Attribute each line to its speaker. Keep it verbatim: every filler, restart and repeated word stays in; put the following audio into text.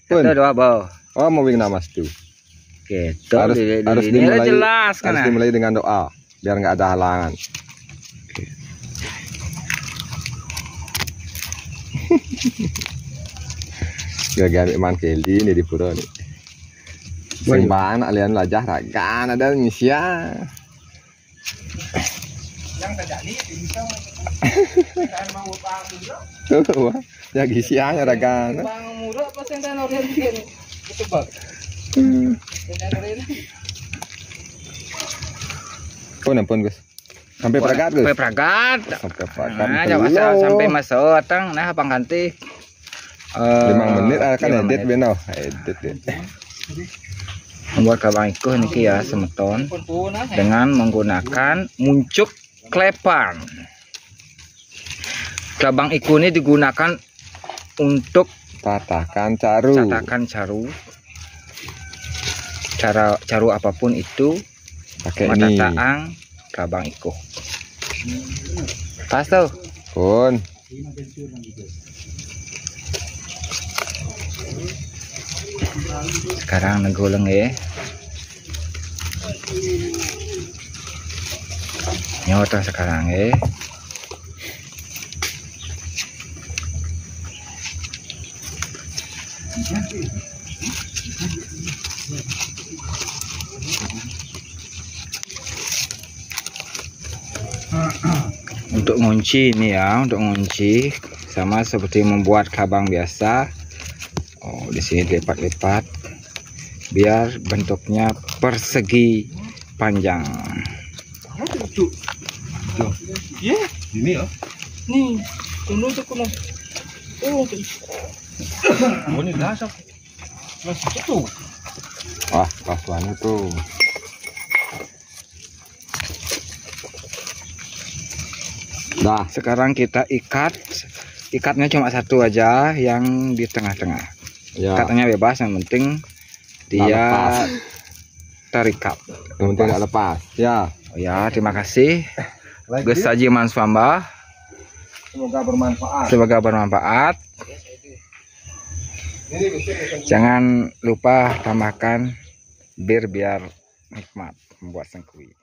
Speaker 1: Pun.
Speaker 2: Kita doa bau.
Speaker 1: Oh, mau wing nama tuh.
Speaker 2: Gitu.
Speaker 1: Harus
Speaker 2: di, di,
Speaker 1: harus
Speaker 2: ini
Speaker 1: dimulai
Speaker 2: jelas kan.
Speaker 1: harus dimulai dengan doa biar nggak ada halangan. Gagal iman Kelly ini di pura nih. Sembahan alian lajah ragan ada Indonesia.
Speaker 2: Yang terjadi bisa mau
Speaker 1: Tuh, ya gisianya ragan.
Speaker 2: bang murah apa sih yang orang bikin coba.
Speaker 1: Pun ampun Gus. Sampai pragat Gus.
Speaker 2: Sampai pragat.
Speaker 1: Sampai pragat.
Speaker 2: Nah, coba sampai masuk tang nah abang ganti.
Speaker 1: lima menit akan edit beno. Edit deh.
Speaker 2: Membuat kabang ikuh niki ya semeton dengan menggunakan muncuk klepan. Kabang iku ini digunakan untuk
Speaker 1: tatakan caru.
Speaker 2: tatakan caru. Cara caru apapun itu
Speaker 1: pakai ini.
Speaker 2: Matataang kabang ikuh. Pas tuh.
Speaker 1: Pun.
Speaker 2: Sekarang negoleng ya. Nyoto sekarang ya. Untuk ngunci ini ya, untuk ngunci sama seperti membuat kabang biasa. Oh, di sini lipat-lipat biar bentuknya persegi panjang.
Speaker 1: Iya, ini ya.
Speaker 2: Nih, tunggu tuh Oh,
Speaker 1: ini dasar. Masih itu. Wah, kasuan itu.
Speaker 2: Nah, sekarang kita ikat. Ikatnya cuma satu aja yang di tengah-tengah.
Speaker 1: Ya.
Speaker 2: Katanya bebas, yang penting dia terikat.
Speaker 1: Yang penting nggak lepas. Ya.
Speaker 2: Oh ya, terima kasih. Gus Haji Manswamba.
Speaker 1: Semoga bermanfaat.
Speaker 2: Semoga bermanfaat. Jangan lupa tambahkan bir biar nikmat membuat sengkui.